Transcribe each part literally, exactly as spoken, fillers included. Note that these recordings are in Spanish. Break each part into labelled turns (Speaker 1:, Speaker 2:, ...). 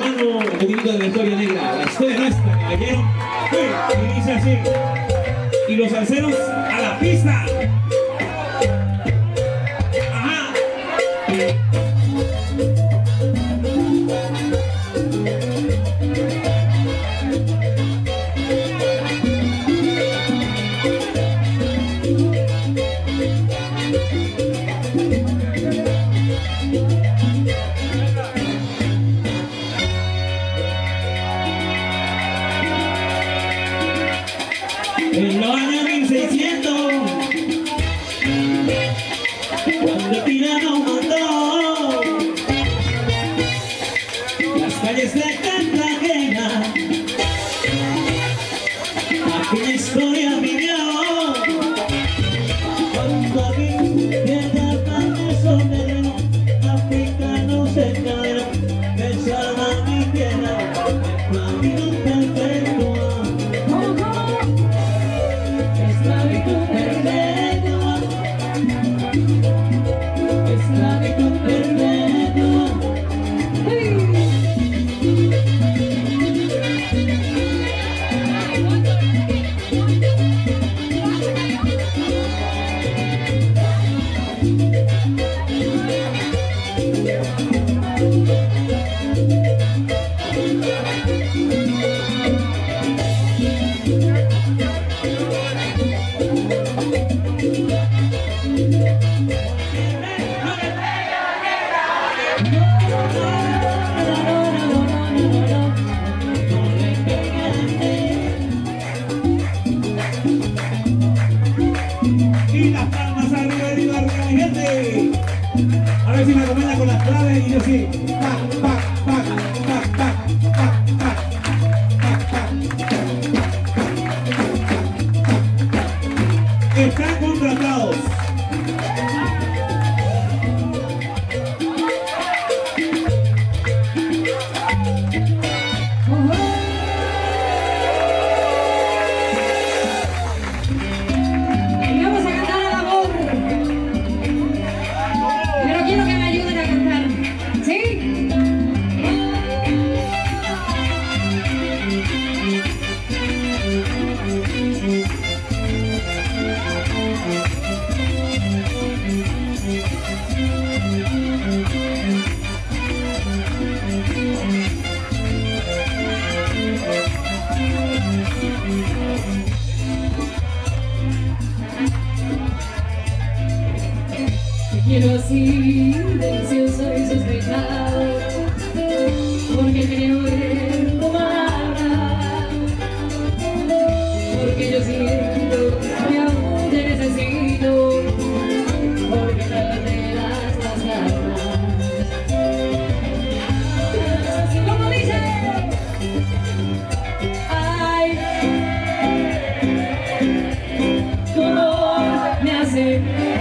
Speaker 1: hermano, un poquito de la historia negra. La historia nuestra, caballero. Uy, y dice así. Y los salseros a la pista. Ajá. En los años mil seiscientos, cuando Tirano mandó las calles de Cartagena, aquella historia vivió. Cuando aquí llegaban de sombrero, africanos se cayeron, besaban mi tierra, esclavitud perpetua. Esclavitud perpetua, esclavitud perpetua. Y las palmas arriba, arriba, arriba, mi gente. A ver si me acompaña con las claves y yo sí. Pa, pa, pa, pa, pa, pa, pa, pa. Están contratados.
Speaker 2: Quiero silencioso y sospechado, porque creo ver tu palabra, porque yo siento que aún te necesito, porque no te das las ganas. Como dice, ay, cómo me hace.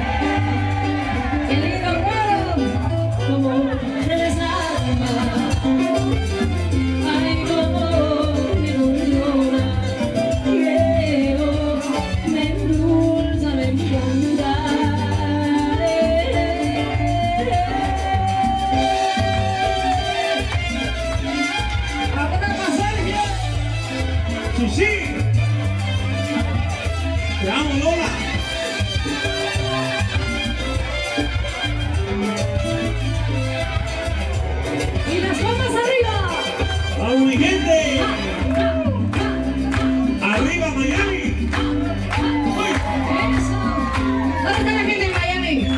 Speaker 1: Sí, te amo, Lola.
Speaker 2: Y las palmas arriba.
Speaker 1: Vamos, mi gente. Arriba, Miami.
Speaker 2: Eso. ¿Dónde está la gente en Miami?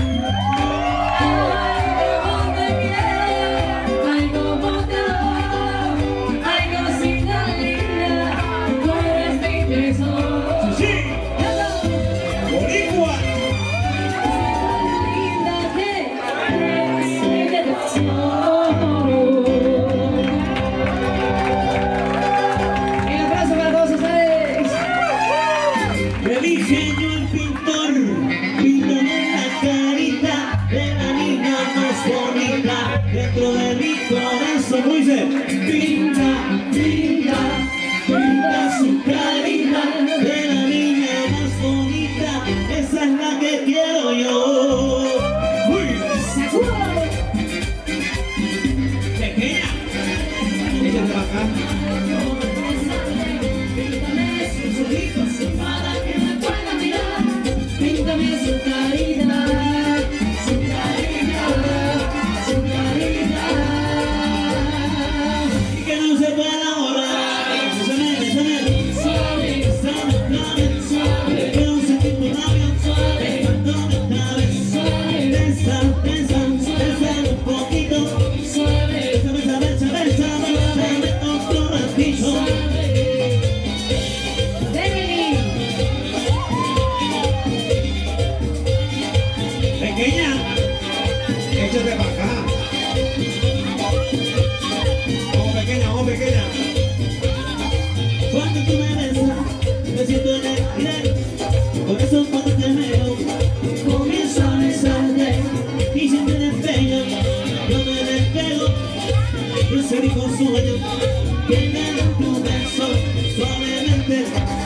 Speaker 2: Ay, cómo te quiero. Ay, cómo te amo. Ay, cosita linda. Tú eres mi tesoro.
Speaker 1: Sí, sí. Boricua.
Speaker 2: Cosita linda que eres mi tesoro. Un abrazo para todos ustedes.
Speaker 1: Me diseñó el pintor, pintó una carita de la niña más bonita dentro de mi corazón. ¿Cómo dice? Pinta, pinta, pinta su carita de la niña más bonita. Esa es la que quiero yo. Uy,
Speaker 2: ¡Sacudo!
Speaker 1: pequeña,
Speaker 3: acá.
Speaker 2: Píntame sus ojitos para que me pueda mirar. Píntame su carita, su carita, su carita.
Speaker 1: Y que no se pueda borrar. Esa nena, esa nena.
Speaker 2: Suave,
Speaker 1: Esa nena,
Speaker 2: suave,
Speaker 1: que un sentido labio.
Speaker 2: suave,
Speaker 1: Cuando me sabes.
Speaker 2: suave,
Speaker 1: Besa, besa, besa un poquito.
Speaker 2: suave,
Speaker 1: Besa, besa, besa, besa, besa, otro ratito.
Speaker 2: suave.
Speaker 1: Pequeña,
Speaker 3: Échate para acá. Vamos pequeña, vamos pequeña.
Speaker 1: cuando tú me besas, me siento en el aire. Por eso cuando te veo, comienzo a besarte. Y si te despegas, yo me despego. Yo sé mi consuelo, que me da tu beso suavemente.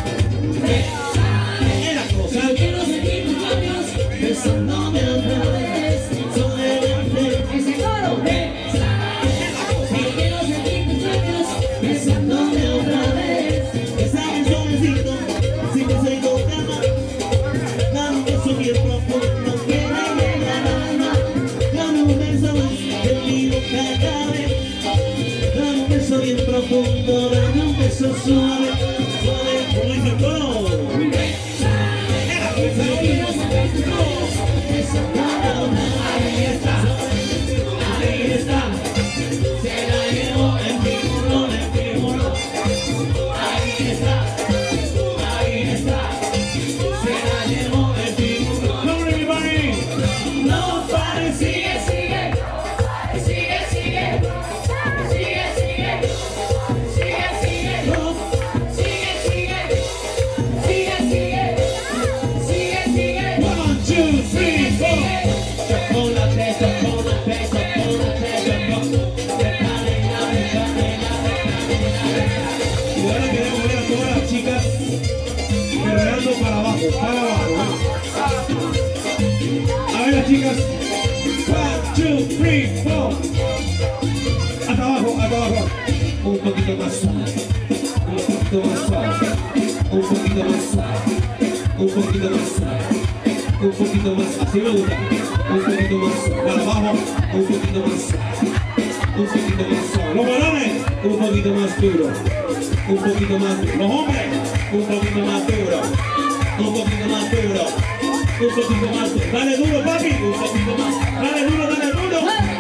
Speaker 1: Es la cosa,
Speaker 2: Quiero sentir tus labios
Speaker 1: besándome otra vez, suavemente.
Speaker 2: ese coro. Quiero sentir tus labios
Speaker 1: Besándome otra vez, besame suavecito, sin que se cama. Dame un beso bien profundo que me llegue al alma. Dame un beso más que mi boca acabe. Dame un beso bien profundo, dame un beso suave, suave, como dice el coro.
Speaker 2: Quiero saber tus labios
Speaker 1: Besándome otra vez, ahí está, ahí está. Se la llevo en mi muro, en mi muro. Ahí está, ahí está. Se la llevo en mi muro. Come on, everybody. No pares, sigue, sigue.
Speaker 2: Sigue, sigue, sigue, sigue, sigue, sigue,
Speaker 1: No,
Speaker 2: sigue, sigue, sigue, sigue, sigue, sigue,
Speaker 1: one, two, three, four.
Speaker 2: sigue.
Speaker 1: Chocolate, chocolate, chocolate, chocolate.
Speaker 3: Y ahora queremos ver a todas las chicas perreando para abajo, para abajo. A ver las chicas. One, two, three, four. Hasta abajo, hasta abajo. Un poquito más suave. Un poquito más suave. Un poquito más suave. Un poquito más suave. Un poquito más, así me gusta. Un poquito más suave. Para abajo, un poquito más suave. Un poquito más suave. Los balones, un poquito más duro. Un poquito más duro. Los hombres, un poquito más duro. Un poquito más duro. Un poquito más duro. Dale duro, papi. Un poquito más. Dale duro, dale duro.